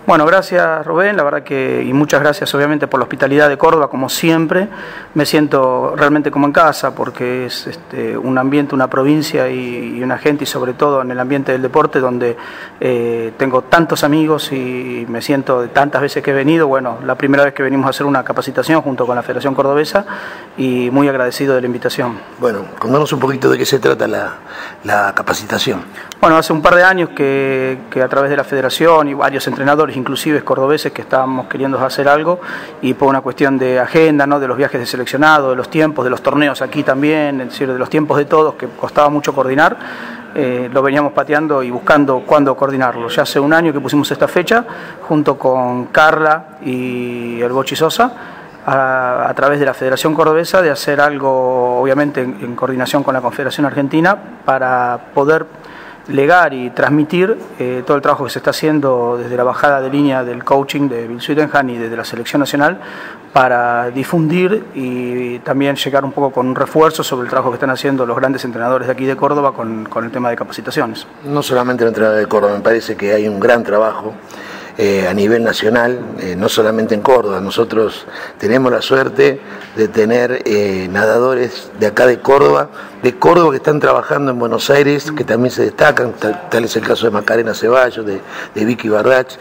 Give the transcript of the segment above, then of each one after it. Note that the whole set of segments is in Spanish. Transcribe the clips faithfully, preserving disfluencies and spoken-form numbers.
Bueno, gracias Rubén, la verdad que, y muchas gracias obviamente por la hospitalidad de Córdoba, como siempre. Me siento realmente como en casa porque es este, un ambiente, una provincia y, y una gente, y sobre todo en el ambiente del deporte, donde eh, tengo tantos amigos y me siento de tantas veces que he venido. Bueno, la primera vez que venimos a hacer una capacitación junto con la Federación Cordobesa, y muy agradecido de la invitación. Bueno, contanos un poquito de qué se trata la, la capacitación. Bueno, hace un par de años que, que a través de la Federación y varios entrenadores, inclusive cordobeses, que estábamos queriendo hacer algo, y por una cuestión de agenda, ¿no?, de los viajes de seleccionado, de los tiempos, de los torneos aquí también, es decir, de los tiempos de todos, que costaba mucho coordinar, eh, lo veníamos pateando y buscando cuándo coordinarlo. Ya hace un año que pusimos esta fecha, junto con Carla y el Bochi Sosa, A, a través de la Federación Cordobesa, de hacer algo, obviamente en, en coordinación con la Confederación Argentina, para poder legar y transmitir eh, todo el trabajo que se está haciendo desde la bajada de línea del coaching de Bill Sweetenham y desde la selección nacional, para difundir y también llegar un poco con un refuerzo sobre el trabajo que están haciendo los grandes entrenadores de aquí de Córdoba con, con el tema de capacitaciones. No solamente el entrenador de Córdoba, me parece que hay un gran trabajo Eh, a nivel nacional, eh, no solamente en Córdoba. Nosotros tenemos la suerte de tener eh, nadadores de acá de Córdoba, de Córdoba que están trabajando en Buenos Aires, que también se destacan, tal, tal es el caso de Macarena Ceballos, de, de Vicky Bardach,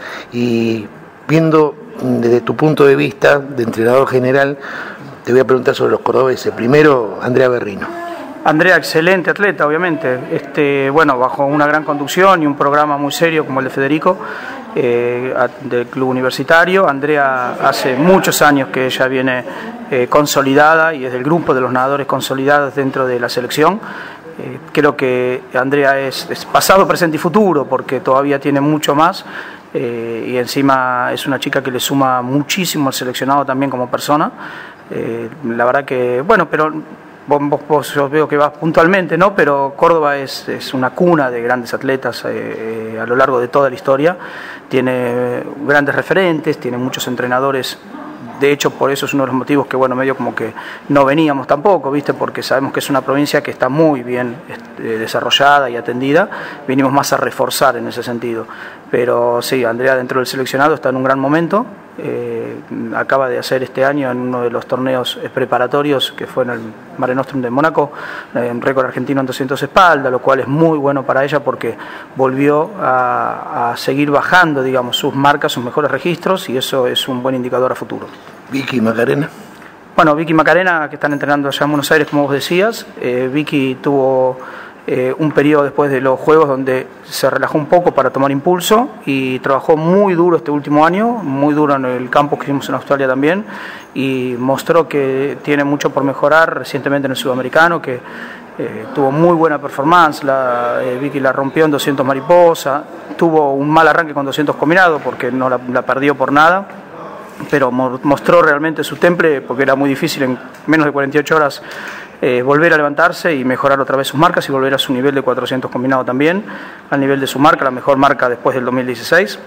y viendo desde tu punto de vista de entrenador general, te voy a preguntar sobre los cordobeses. Primero, Andrea Berrino. Andrea, excelente atleta, obviamente, este, bueno, bajo una gran conducción y un programa muy serio como el de Federico, eh, del club universitario. Andrea hace muchos años que ella viene eh, consolidada y es del grupo de los nadadores consolidados dentro de la selección. Eh, creo que Andrea es, es pasado, presente y futuro, porque todavía tiene mucho más, eh, y encima es una chica que le suma muchísimo al seleccionado también como persona. Eh, la verdad que, bueno, pero... Vos, vos, yo veo que vas puntualmente, ¿no? Pero Córdoba es, es una cuna de grandes atletas eh, a lo largo de toda la historia. Tiene grandes referentes, tiene muchos entrenadores. De hecho, por eso es uno de los motivos que, bueno, medio como que no veníamos tampoco, ¿viste? Porque sabemos que es una provincia que está muy bien este, desarrollada y atendida. Vinimos más a reforzar en ese sentido. Pero sí, Andrea dentro del seleccionado está en un gran momento. Eh, acaba de hacer este año en uno de los torneos preparatorios, que fue en el Mare Nostrum de Mónaco, eh, un récord argentino en doscientos espalda, lo cual es muy bueno para ella porque volvió a, a seguir bajando, digamos, sus marcas, sus mejores registros, y eso es un buen indicador a futuro. Vicky Macarena. Bueno, Vicky Macarena, que están entrenando allá en Buenos Aires, como vos decías. eh, Vicky tuvo Eh, un periodo después de los Juegos donde se relajó un poco para tomar impulso y trabajó muy duro este último año, muy duro en el campo que hicimos en Australia también, y mostró que tiene mucho por mejorar recientemente en el sudamericano, que eh, tuvo muy buena performance. La, eh, Vicky la rompió en doscientos mariposa, tuvo un mal arranque con doscientos combinado porque no la, la perdió por nada, pero mostró realmente su temple, porque era muy difícil en menos de cuarenta y ocho horas Eh, volver a levantarse y mejorar otra vez sus marcas y volver a su nivel de cuatrocientos combinado también, al nivel de su marca, la mejor marca después del dos mil dieciséis,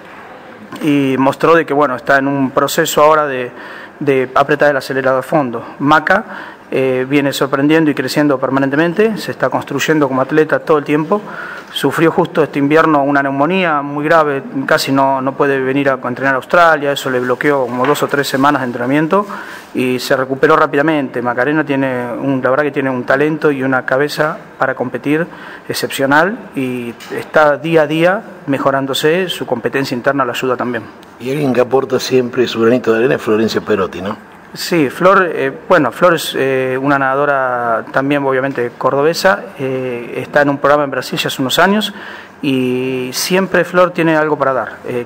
y mostró de que, bueno, está en un proceso ahora de, de apretar el acelerador a fondo. Maca eh, viene sorprendiendo y creciendo permanentemente, se está construyendo como atleta todo el tiempo. Sufrió justo este invierno una neumonía muy grave, casi no, no puede venir a entrenar a Australia, eso le bloqueó como dos o tres semanas de entrenamiento, y se recuperó rápidamente. Macarena tiene un, la verdad que tiene un talento y una cabeza para competir excepcional, y está día a día mejorándose, su competencia interna la ayuda también. Y alguien que aporta siempre su granito de arena es Florencia Perotti, ¿no? Sí, Flor, eh, bueno, Flor es eh, una nadadora también obviamente cordobesa, eh, está en un programa en Brasil ya hace unos años, y siempre Flor tiene algo para dar. Eh,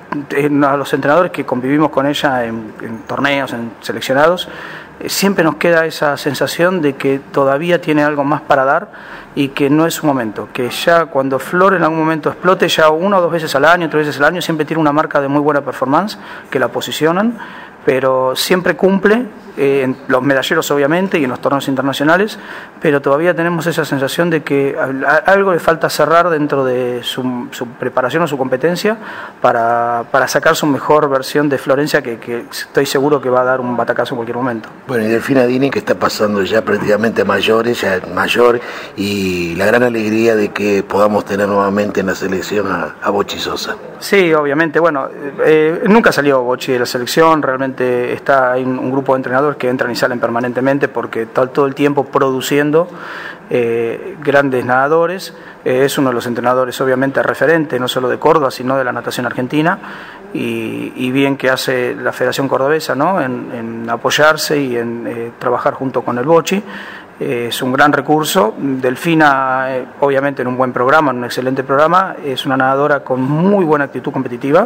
a los entrenadores que convivimos con ella en, en torneos, en seleccionados, eh, siempre nos queda esa sensación de que todavía tiene algo más para dar y que no es su momento, que ya cuando Flor en algún momento explote, ya una o dos veces al año, tres veces al año, siempre tiene una marca de muy buena performance que la posicionan, pero siempre cumple, eh, en los medalleros obviamente y en los torneos internacionales, pero todavía tenemos esa sensación de que algo le falta cerrar dentro de su, su preparación o su competencia para, para sacar su mejor versión de Florencia, que, que estoy seguro que va a dar un batacazo en cualquier momento. Bueno, y Delfina Dini, que está pasando ya prácticamente a mayores, ya mayor, y la gran alegría de que podamos tener nuevamente en la selección a, a Bochi Sosa. Sí, obviamente, bueno, eh, nunca salió Bochi de la selección, realmente está hay un, un grupo de entrenadores que entran y salen permanentemente porque está todo el tiempo produciendo eh, grandes nadadores. Eh, es uno de los entrenadores obviamente referente, no solo de Córdoba, sino de la natación argentina, y, y bien que hace la Federación Cordobesa, ¿no?, en, en apoyarse y en eh, trabajar junto con el Bochi. Eh, es un gran recurso. Delfina, eh, obviamente en un buen programa, en un excelente programa, es una nadadora con muy buena actitud competitiva.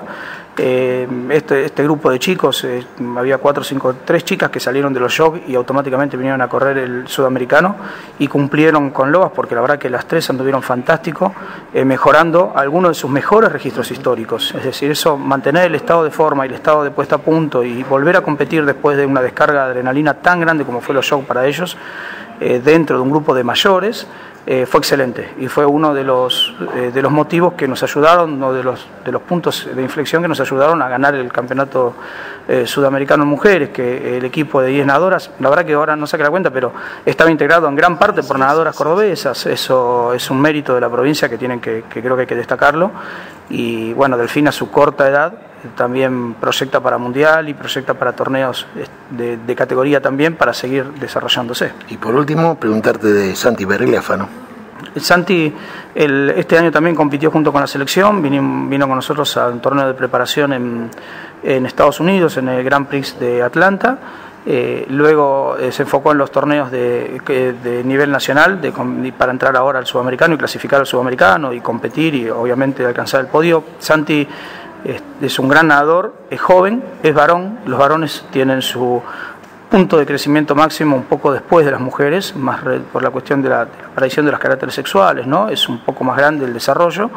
Eh, este, este grupo de chicos, eh, había cuatro, cinco, tres chicas que salieron de los Jogos y automáticamente vinieron a correr el sudamericano y cumplieron con Loas, porque la verdad que las tres anduvieron fantástico, eh, mejorando algunos de sus mejores registros históricos. Es decir, eso, mantener el estado de forma y el estado de puesta a punto y volver a competir después de una descarga de adrenalina tan grande como fue los Jogos para ellos, Eh, dentro de un grupo de mayores, eh, fue excelente y fue uno de los, eh, de los motivos que nos ayudaron, uno de los, de los puntos de inflexión que nos ayudaron a ganar el campeonato eh, sudamericano en mujeres, que el equipo de diez nadadoras, la verdad que ahora no saqué la cuenta, pero estaba integrado en gran parte por nadadoras cordobesas. Eso es un mérito de la provincia que, tienen que, que creo que hay que destacarlo. Y bueno, Delfina a su corta edad también proyecta para mundial y proyecta para torneos de, de categoría también, para seguir desarrollándose. Y por último, preguntarte de Santi Berrileafano. Santi el, este año también compitió junto con la selección, vino, vino con nosotros a un torneo de preparación en, en Estados Unidos, en el Grand Prix de Atlanta. Eh, luego eh, se enfocó en los torneos de, de nivel nacional de, para entrar ahora al sudamericano y clasificar al sudamericano y competir y obviamente alcanzar el podio. Santi es, es un gran nadador, es joven, es varón. Los varones tienen su punto de crecimiento máximo un poco después de las mujeres, más por la cuestión de la, de la aparición de los caracteres sexuales, ¿no? Es un poco más grande el desarrollo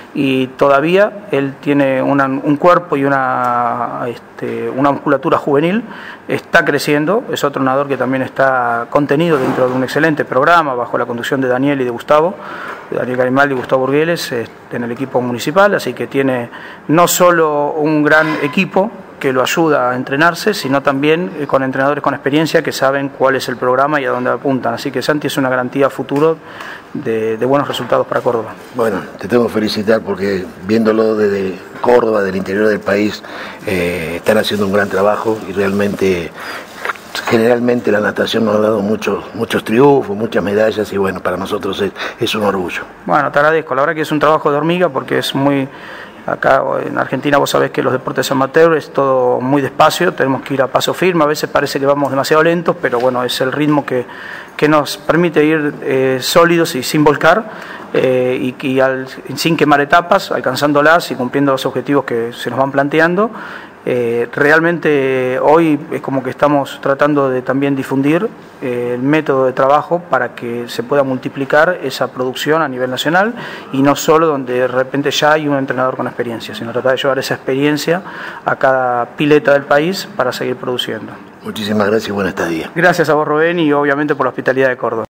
y todavía él tiene una, un cuerpo y una, este, una musculatura juvenil, está creciendo, es otro nadador que también está contenido dentro de un excelente programa bajo la conducción de Daniel y de Gustavo, de Daniel Garimaldi y Gustavo Burgueles, en el equipo municipal, así que tiene no solo un gran equipo que lo ayuda a entrenarse, sino también con entrenadores con experiencia que saben cuál es el programa y a dónde apuntan. Así que Santi es una garantía futuro de, de buenos resultados para Córdoba. Bueno, te tengo que felicitar porque viéndolo desde Córdoba, del interior del país, eh, están haciendo un gran trabajo y realmente, generalmente la natación nos ha dado muchos, muchos triunfos, muchas medallas y bueno, para nosotros es, es un orgullo. Bueno, te agradezco. La verdad que es un trabajo de hormiga porque es muy... Acá en Argentina vos sabés que los deportes amateur es todo muy despacio, tenemos que ir a paso firme, a veces parece que vamos demasiado lentos, pero bueno, es el ritmo que, que nos permite ir eh, sólidos y sin volcar, eh, y, y al, sin quemar etapas, alcanzándolas y cumpliendo los objetivos que se nos van planteando. Eh, realmente hoy es como que estamos tratando de también difundir eh, el método de trabajo para que se pueda multiplicar esa producción a nivel nacional y no solo donde de repente ya hay un entrenador con experiencia, sino tratar de llevar esa experiencia a cada pileta del país para seguir produciendo. Muchísimas gracias y buen estadía. Gracias a vos, Rubén, y obviamente por la hospitalidad de Córdoba.